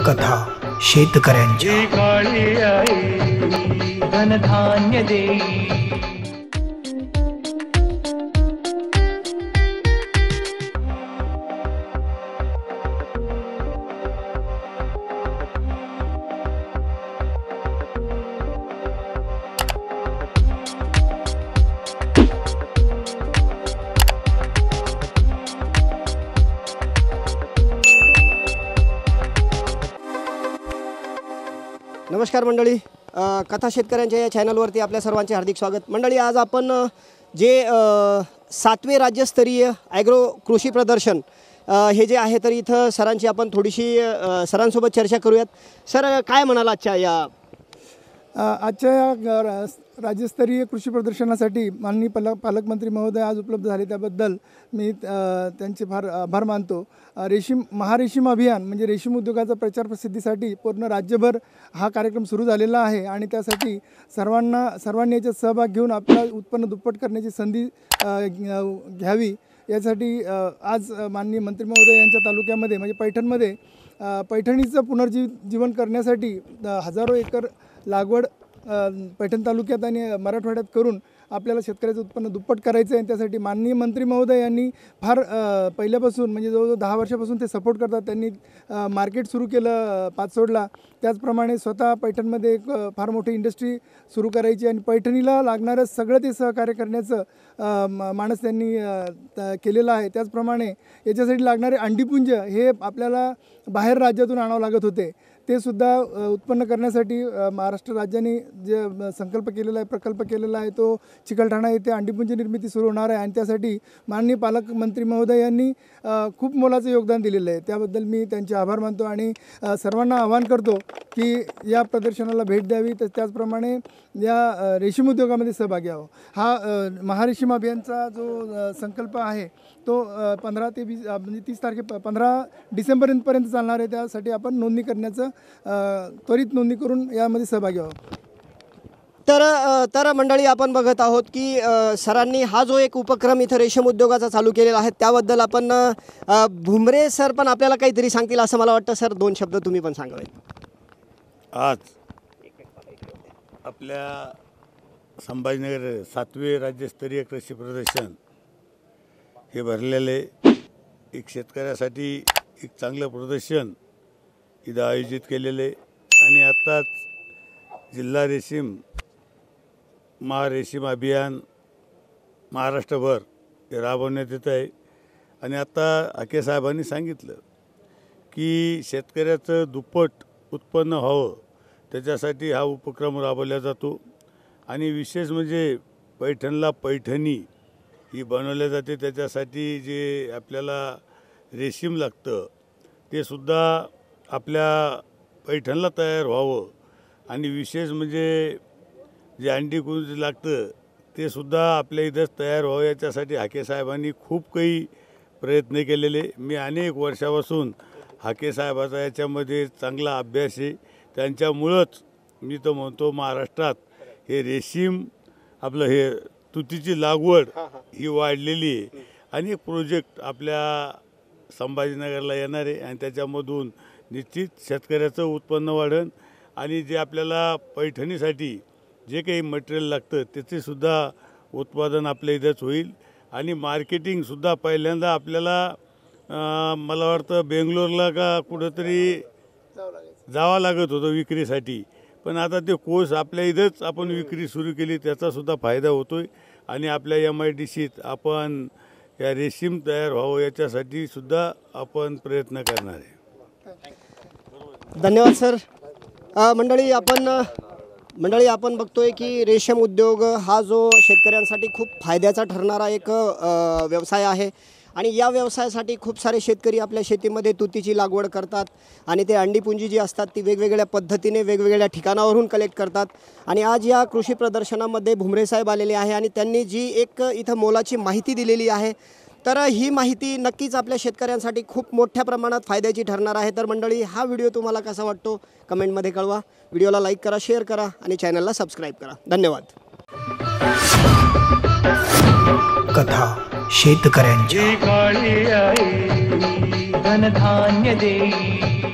कथा शेतकऱ्यांच्या काळी आई धनधान्य देई। नमस्कार मंडळी, कथा शेतकऱ्यांच्या या चॅनलवरती आपल्या सर्वांचे हार्दिक स्वागत। मंडळी, आज आपण जे 7वे राज्यस्तरीय ॲग्रो कृषी प्रदर्शन हे जे आहे तर इथं सरांची आपण थोडीशी सरांसोबत चर्चा करूयात। सर, काय म्हणाल आजच्या या राज्यस्तरीय कृषी प्रदर्शनासाठी माननीय पालकमंत्री महोदय आज उपलब्ध झाले, त्याबद्दल मी त्यांचे फार आभार मानतो। महारेशीम अभियान म्हणजे रेशीम उद्योगाचा प्रचार प्रसिद्धीसाठी पूर्ण राज्यभर हा कार्यक्रम सुरू झालेला आहे आणि त्यासाठी सर्वांनी याच्यात सहभाग घेऊन आपलं उत्पन्न दुप्पट करण्याची संधी घ्यावी यासाठी आज माननीय मंत्री महोदय यांच्या तालुक्यामध्ये म्हणजे पैठणमध्ये पैठणीचं पुनर्जीवन करण्यासाठी हजारो एकर लागवड पैठण तालुक्यात आणि मराठवाड्यात करून आपल्याला शेतकऱ्याचं उत्पन्न दुप्पट करायचं आहे। त्यासाठी माननीय मंत्री महोदय यांनी फार पहिल्यापासून म्हणजे जवळजवळ 10 वर्षापासून ते सपोर्ट करतात। त्यांनी मार्केट सुरू केलं पाचोडला, त्याचप्रमाणे स्वतः पैठणमध्ये एक फार मोठी इंडस्ट्री सुरू करायची आणि पैठणीला लागणारं सगळं ते सहकार्य करण्याचं मानस त्यांनी केलेलं आहे। त्याचप्रमाणे याच्यासाठी लागणारे अंडीपुंज हे आपल्याला बाहेर राज्यातून आणावं लागत होते, ते सुद्धा उत्पन्न करण्यासाठी महाराष्ट्र राज्याने जे संकल्प केलेला आहे, प्रकल्प केलेला आहे, तो चिकलठाणा येथे अंडीपुंज निर्मिती सुरू होणार आहे आणि त्यासाठी माननीय पालकमंत्री महोदय यांनी खूप मोलाचं योगदान दिलेलं आहे। त्याबद्दल मी त्यांचे आभार मानतो आणि सर्वांना आवाहन करतो की या प्रदर्शनाला भेट द्यावी, तर त्याचप्रमाणे या रेशीम उद्योगामध्ये सहभागी व्हावं। हा महारेशीम अभियानचा जो संकल्प आहे तो 15 ते 20 म्हणजे 15 डिसेंबरपर्यंत चालणार आहे। त्यासाठी आपण नोंदणी करण्याचं त्वरित नोंदणी करून यामध्ये सहभागी व्हावं। तर मंडळी, आपण बघत आहोत की सरांनी हा जो एक उपक्रम इथं रेशीम उद्योगाचा चालू केलेला आहे त्याबद्दल आपण भुमरे सर पण आपल्याला काहीतरी सांगतील असं मला वाटतं। सर, 2 शब्द तुम्ही पण सांगावे। आज आपल्या संभाजीनगर 7वे राज्यस्तरीय कृषी प्रदर्शन हे भरलेले एक शेतकऱ्यासाठी एक चांगलं प्रदर्शन इथं आयोजित केलेले आणि आत्ताच जिल्हा रेशीम महारेशीम अभियान महाराष्ट्रभर हे राबवण्यात येत आहे आणि आता हाके साहेबांनी सांगितलं की शेतकऱ्याचं दुप्पट उत्पन्न व्हावं त्याच्यासाठी हा उपक्रम राबवला जातो आणि विशेष म्हणजे पैठणला पैठणी ही बनवल्या जाते, त्याच्यासाठी जे आपल्याला रेशीम लागतं ते सुद्धा आपल्या पैठणला तयार व्हावं आणि विशेष म्हणजे जे अंडीपुंज लागतं ते सुद्धा आपल्या इथंच तयार व्हावं याच्यासाठी हाके साहेबांनी खूप काही प्रयत्न केलेले। मी अनेक वर्षापासून हाके साहेबाचा याच्यामध्ये चांगला अभ्यास आहे, त्यांच्यामुळंच मी तर म्हणतो महाराष्ट्रात हे रेशीम आपलं हे तुतीची लागवड ही वाढलेली आहे। अनेक प्रोजेक्ट आपल्या संभाजीनगरला येणार आहे आणि त्याच्यामधून निश्चित शेतकऱ्याचं उत्पन्न वाढेल आणि जे आपल्याला पैठणीसाठी जे काही मटेरियल लागतं त्याचेसुद्धा उत्पादन आपल्या इथंच होईल आणि मार्केटिंगसुद्धा पहिल्यांदा आपल्याला मला वाटतं बेंगलोरला का कुठंतरी जावं लागत होतं विक्रीसाठी, पण आता ते कोर्स आपल्या इथंच आपण विक्री सुरू केली, त्याचासुद्धा फायदा होतो आहे आणि आपल्या MIDCत आपण या रेशीम तयार व्हावं याच्यासाठी सुद्धा आपण प्रयत्न करणार आहे। धन्यवाद सर। मंडळी आपण बघतोय की रेशीम उद्योग हा जो शेतकऱ्यांसाठी खूप फायद्याचा ठरणारा एक व्यवसाय आहे आणि या व्यवसायासाठी खूप सारे शेतकरी आपल्या शेतीमध्ये तुतीची लागवड करतात आणि ते अंडीपुंजी जी असतात ती वेगवेगळ्या पद्धतीने वेगवेगळ्या ठिकाणावरून कलेक्ट करतात आणि आज या कृषी प्रदर्शनामध्ये भुमरे साहेब आलेले आहे आणि त्यांनी जी एक इथं मोलाची माहिती दिलेली आहे तर ही माहिती नक्कीच आपल्या शेतकऱ्यांसाठी खूप मोठ्या प्रमाणात फायद्याची ठरणार आहे। तर मंडळी, हा व्हिडिओ तुम्हाला कसा वाटतो कमेंटमध्ये कळवा, व्हिडिओला लाईक करा, शेअर करा आणि चॅनलला सबस्क्राईब करा। धन्यवाद। कथा शेतकऱ्यांच्या काळी आई धनधान्य देई।